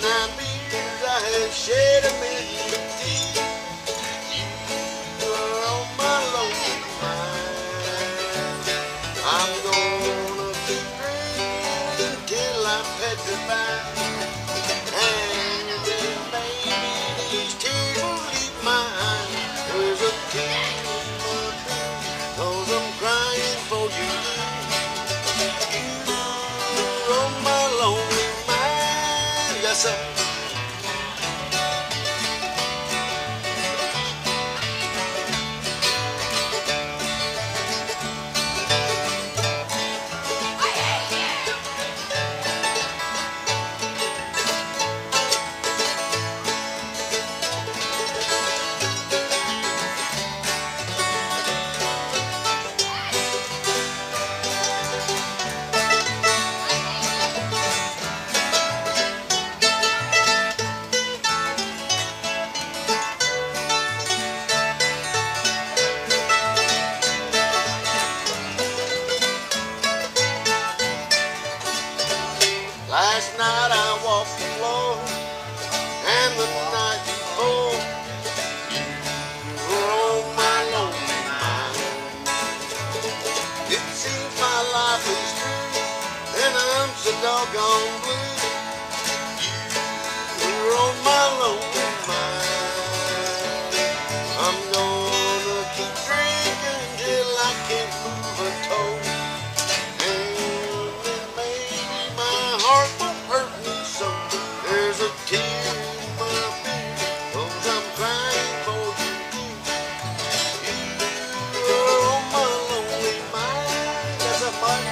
29 beers I have shed a million tears. You are on my lonely mind. I'm gonna keep drinking until I'm petrified. And then maybe these tears will leave my eyes. There's a tear in my beer, 'cause I'm crying for you. You're on my lonely mind. Yes, sir. Last night I walked the floor, and the night before, you were on my lonely mind. It seems my life is through, and I'm so doggone blue. You were on my lonely mind. I'm gonna keep drinking till I can't move a toe. Heart won't hurt me so. There's a tear in my beer, 'cause I'm crying for you. You're on my lonely mind. That's a fight.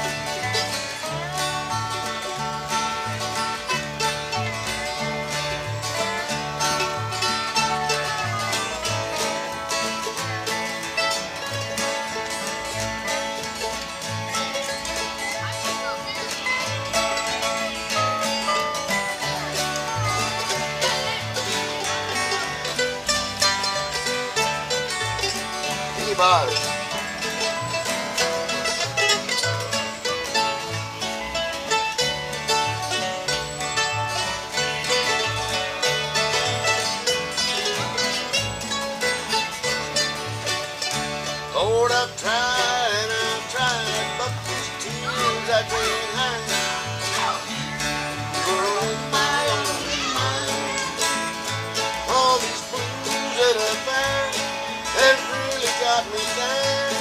Anybody. Lord, I've tried and I've tried, but these tears I can't hide. You're on my lonely mind. All these blues that I found have really got me down.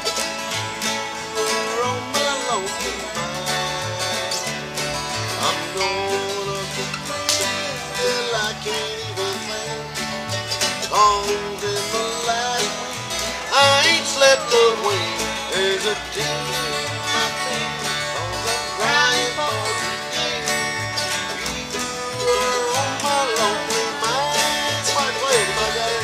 You're on my lonely mind. I'm gonna keep drinking till I can't even think. 'Cause in the last week I ain't slept a wink. There's a tear in my beer, 'cause I'm crying for you. You are on my lonely mind. Somebody play it, my guy.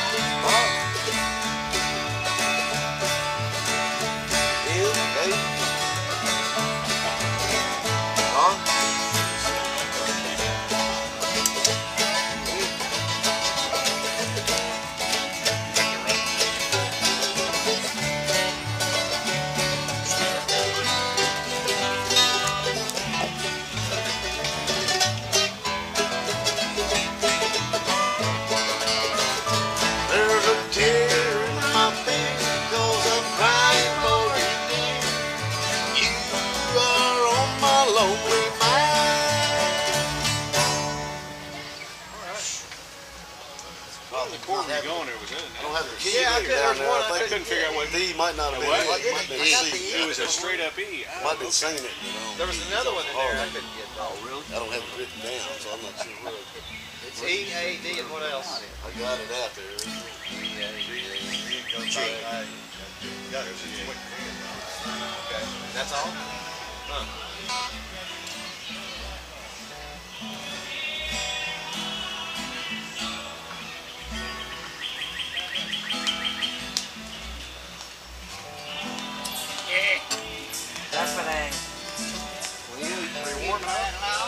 There's a tear in my beer, 'cause I'm crying for you, dear. You are on my lonely mind. Well, the chord was going there was good. I don't have the key Yeah, I down there. I couldn't figure out what. D might not have been What? it. Might have been C. It was a straight up E. Might have been singing it, you know. There was another one in there I couldn't get. Oh, really? I don't have it written down, so I'm not sure what. It's E, A, D, and what else? I got it out there. Okay, that's all? Huh. That's the name. When you warm it up.